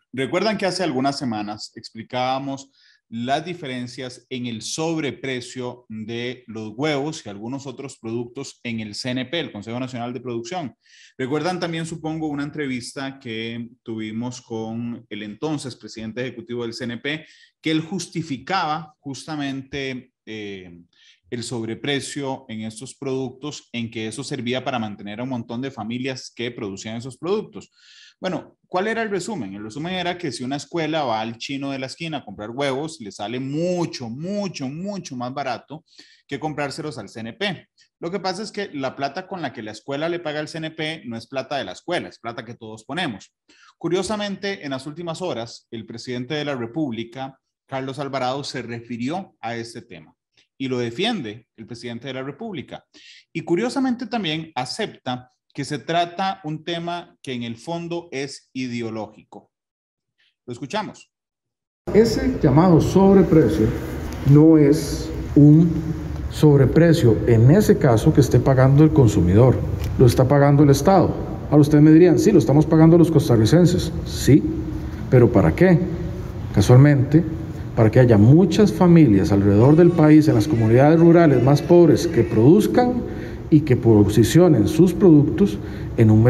Recuerdan que hace algunas semanas explicábamos las diferencias en el sobreprecio de los huevos y algunos otros productos en el CNP, el Consejo Nacional de Producción. Recuerdan también, supongo, una entrevista que tuvimos con el entonces presidente ejecutivo del CNP, que él justificaba justamente el sobreprecio en estos productos, en que eso servía para mantener a un montón de familias que producían esos productos. Bueno, ¿cuál era el resumen? El resumen era que si una escuela va al chino de la esquina a comprar huevos, le sale mucho más barato que comprárselos al CNP. Lo que pasa es que la plata con la que la escuela le paga al CNP no es plata de la escuela, es plata que todos ponemos. Curiosamente, en las últimas horas, el presidente de la República, Carlos Alvarado, se refirió a este tema y lo defiende el presidente de la República. Y curiosamente también acepta que se trata un tema que en el fondo es ideológico. Lo escuchamos. Ese llamado sobreprecio no es un sobreprecio en ese caso que esté pagando el consumidor, lo está pagando el Estado. Ahora ustedes me dirían, sí, lo estamos pagando los costarricenses, sí, pero ¿para qué? Casualmente, para que haya muchas familias alrededor del país, en las comunidades rurales más pobres, que produzcan y que posicionen sus productos en un mercado